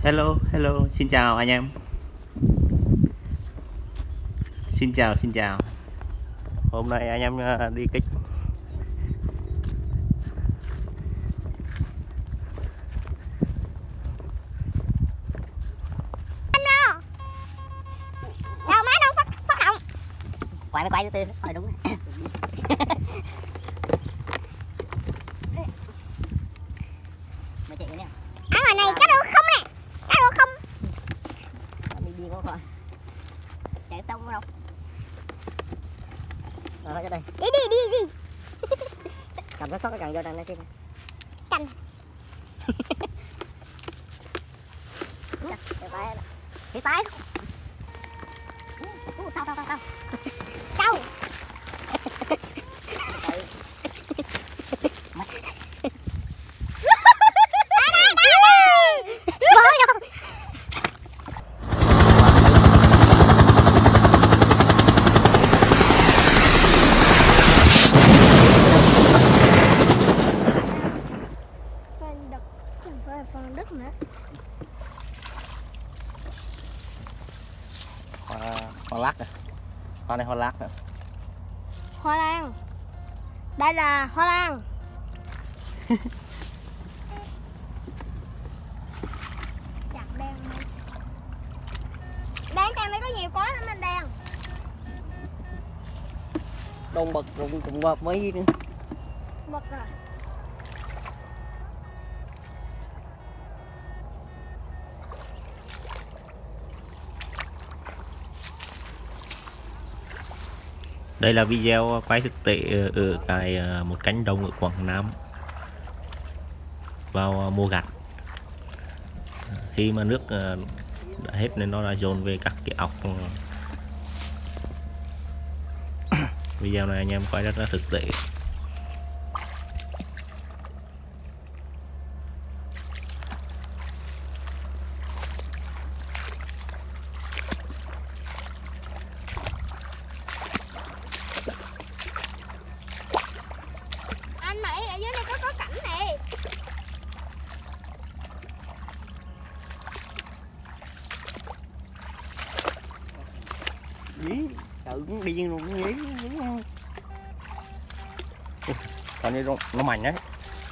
Hello, hello, xin chào anh em. Xin chào. Hôm nay anh em đi kích. Đâu má đâu phát động. Quay từ từ. Đúng rồi. Mày chạy nè. Ở ngoài này cá được không nè? Cá được không? Đi điên quá. Chạy xong đâu. Rồi ra đây. Đi. Cầm nó sót cái cần vô đằng này xem. Cành. Phía tay. Tao. Đâu? Phần đất nữa. Hoa lắc à? Hoa này hoa lắc à? Hoa lan. Đây là hoa lan. Chặt đen đi. Đen trong đây có nhiều có lắm anh đen. Đông bật cũng qua mấy nữa. Bật rồi. Đây là video quay thực tế ở một cánh đồng ở Quảng Nam vào mùa gặt. Khi mà nước đã hết nên nó đã dồn về các cái ọc. Video này anh em quay rất là thực tế. Anh Mỹ ở dưới đây có cảnh này. Dí, tự cũng đi luôn cũng dí. Còn như nó mạnh đấy.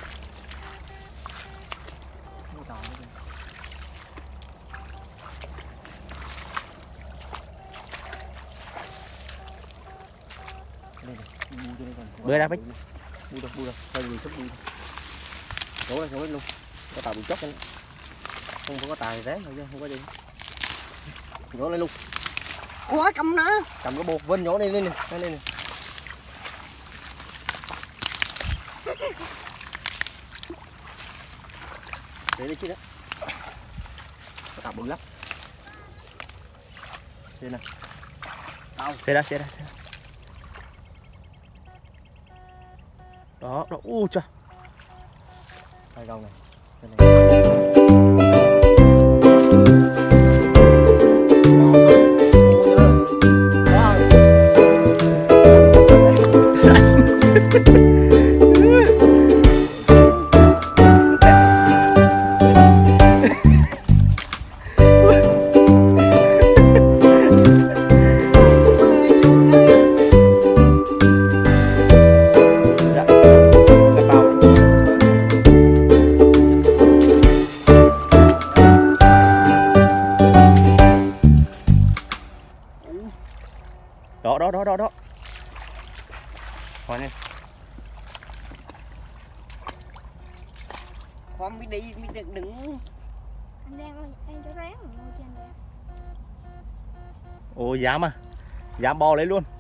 Bơi ra Bích. Bu đâu, hơi gì chút bu. Đổ ra luôn. Có tàu bị chốc lên. Không có tài ráng thôi chứ không có gì. Nhổ lên luôn. Ủa cầm nó. Cầm cái bột vinh nhổ lên nè. Để đi chứ đó. Có tàu bự lắm. Đây nè. Xe ra. Đó, trời. Hai con này. Đây này. Đó. Hoa này. Khoan mới đi, mới đừng. Anh đang cho ráng ngồi trên đây. Ồ dám à? Dám bò lấy luôn.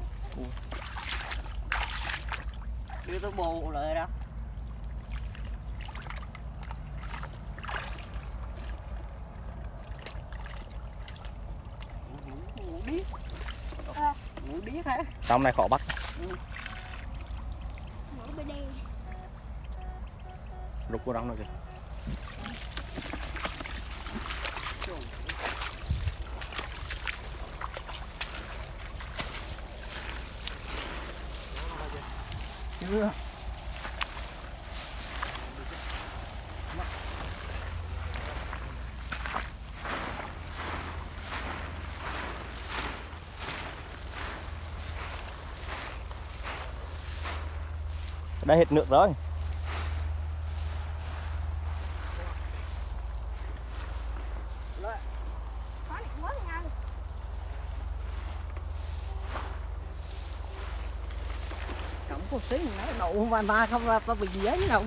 Đưa tới bồ lại đó. Ngủ điếc. Ngủ điếc hả? Trong này khó bắt. Ngủ bên đây. Rút vô trong rồi kìa. Chưa. đã hết nước rồi. Cộng một tí nó đậu mà không là bị gì ấy đâu.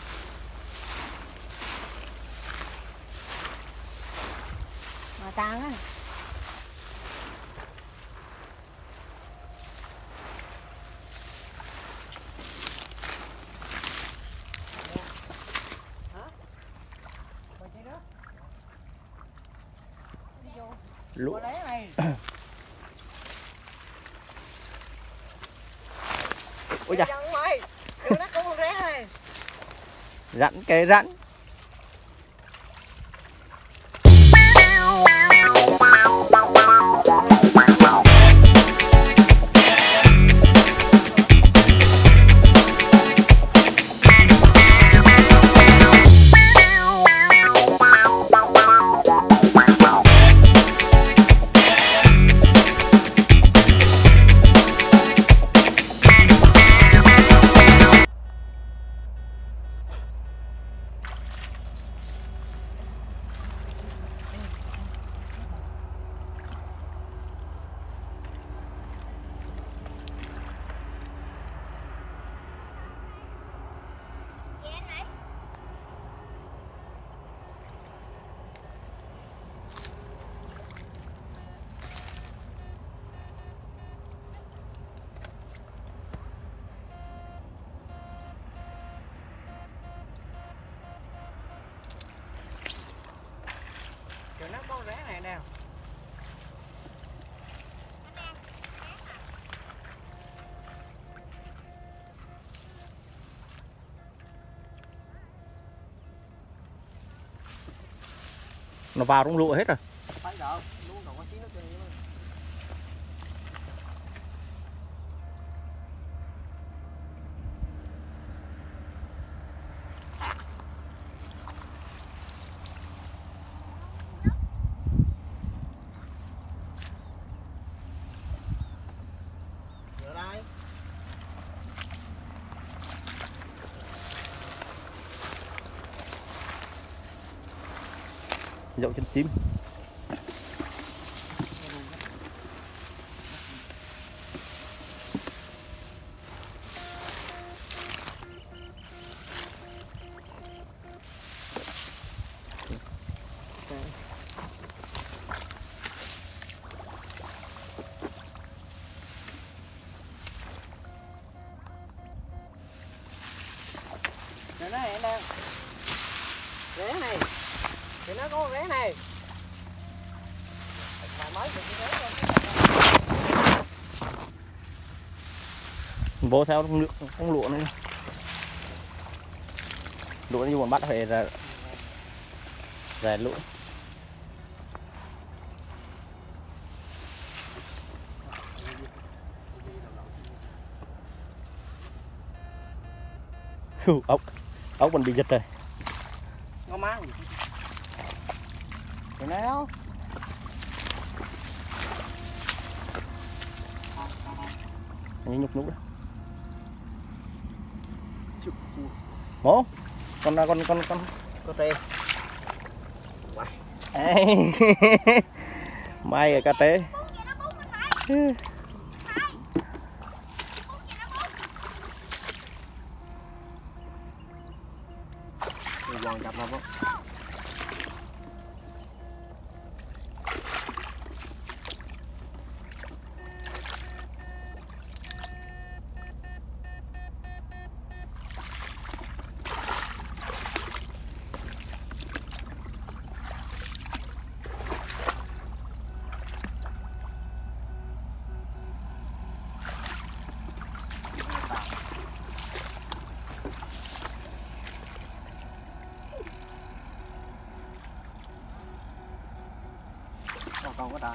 Mà tan á. Lũ. Ôi da. Rắn kề rắn. Nó có ré này nè. Nó vào trong lụa hết rồi. Phải đâu, luôn còn có tí nước cho nữa. Dậu chân chim. Rồi nó này đang ré này thì nó có ré này mà mới được ré rồi. Vô theo nước không lụa này. Lụa như bọn bắt phải rè lụa. Ốc còn bị giật rồi. Ngon má. Thế nào? Nhúc nhúc đó. Mố. Con có tê. May rồi cá tê. Quần cặp không? Còn có đàn.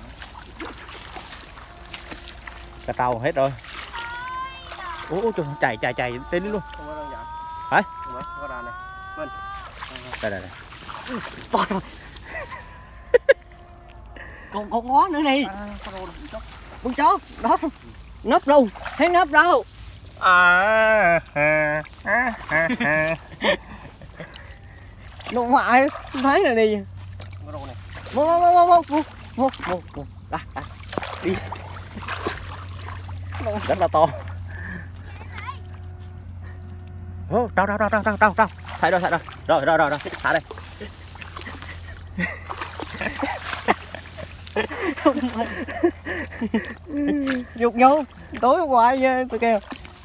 Cá tàu hết rồi. Ủa trời, chạy tên đi luôn. Không có đơn giản. Hả? Không có đàn này. Bên. Đây. Bò rồi. Còn ngó nữa này. Con chó đó. Nấp luôn. Thấy nấp đâu. Nó ngoại thấy này đi. Một. Đi. Rất là to. Đâu. Thấy rồi. Rồi, thả đây. Dục nhau, tối hôm qua tôi kêu.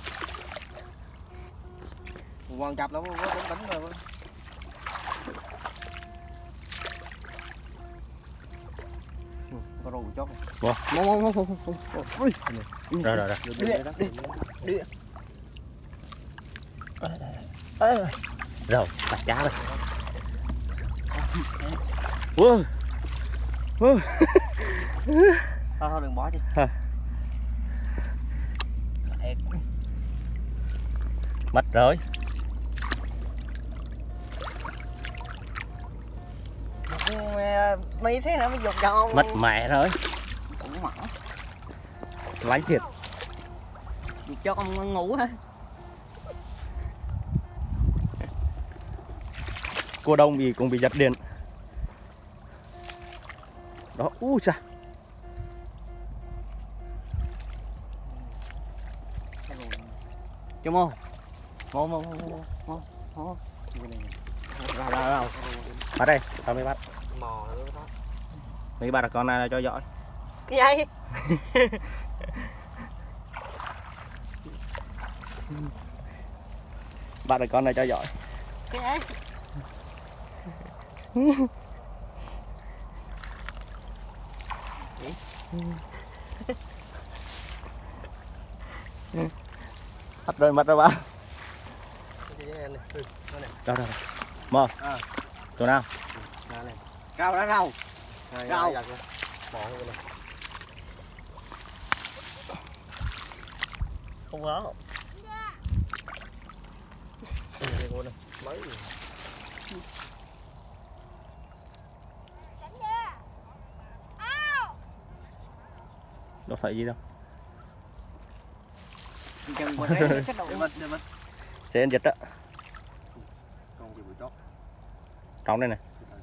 Quan chập lắm, có tính rồi. Có rô chốt này. Rồi. Đi. Rồi, bắt cá rồi. Thôi đừng bỏ chứ. Mất rồi. Mấy thế nữa mới dục cho. Mất mẹ rồi. Cũng mở. Lánh thiệt. Dục cho con ngủ hả? Cua đông thì cũng bị giật điện. Đó, chà. Cho mô. Mô. Rồi. Bắt đây, tao mới bắt. Mấy bắt là con này là cho giỏi. Cái gì? Bắt được con này cho giỏi. Cái gì? Mất rồi ba. Đâu. Mơ. Chỗ nào? Rau đó rau. Rau. Không có. Đâu phải gì đâu. Sẽ ăn giật đó. Trong đây này.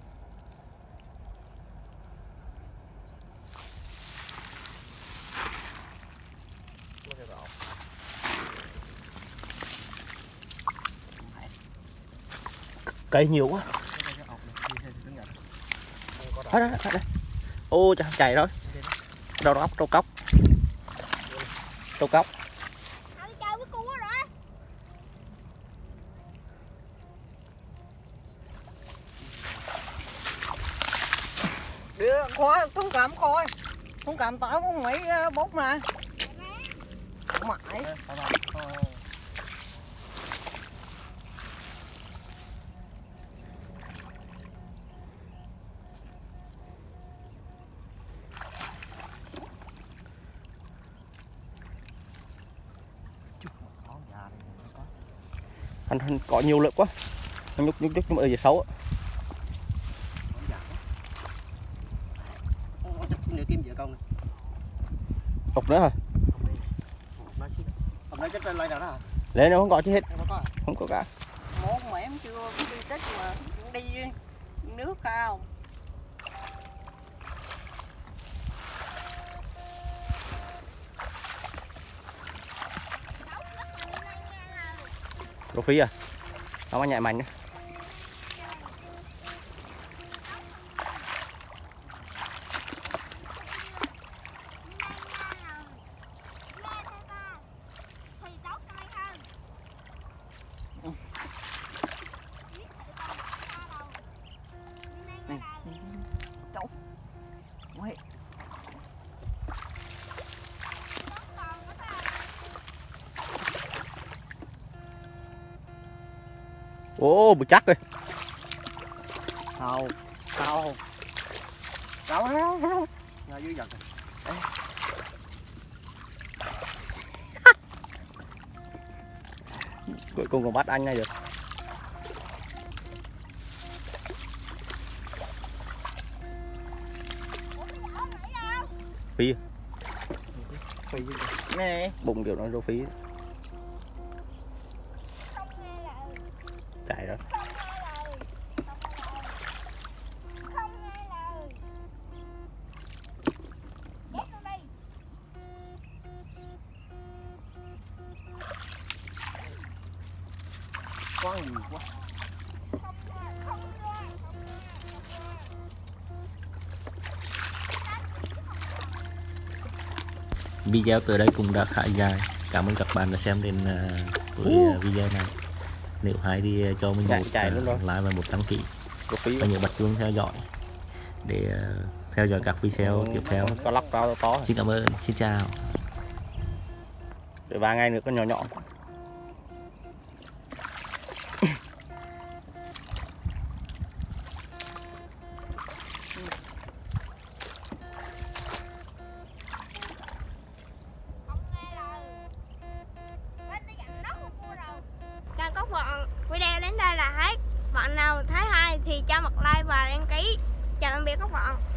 Cây nhiều quá. Đây. Ô chà, chạy rồi. Đâu cốc. Đưa khóa thông cảm coi. Thông cảm tao không mấy bốc mà. Mãi. Anh có nhiều lượng quá. Nó nhúc nhưng mà ở dưới xấu á. Cục nữa hả? Lên nó không có chứ hết. Không có cả. Một mẹ em chưa đi tích mà đi nước cao. Rô phí à? Nó có nhạy mạnh nữa. Ồ, bự chắc rồi. Đâu. Ra dưới giật rồi. Cuối cùng còn bắt anh này được. Phi. Nè. Bụng kiểu nó rô phí. nhiều quá. Video từ đây cũng đã khá dài. Cảm ơn các bạn đã xem đến cuối video này. Nếu hay thì cho mình một like và một đăng ký và nhớ bật chuông theo dõi để theo dõi các video tiếp theo. Có lóc to to. Xin cảm ơn, xin chào. Để 3 ngày nữa con nhỏ nhỏ. Chào các bạn, video đến đây là hết. Bạn nào thấy hay thì cho một like và đăng ký. Chào tạm biệt các bạn.